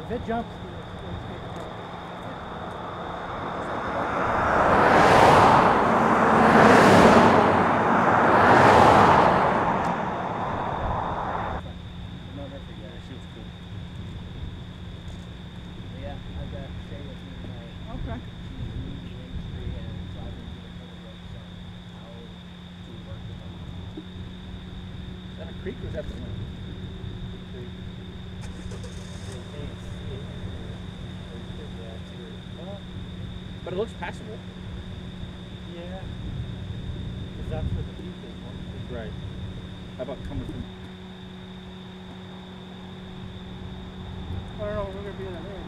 If it jumps, Creek or is that the one? But it looks passable. Yeah. Because that's where the peak is. Right. How about coming from... I don't know, we're going to be in that area.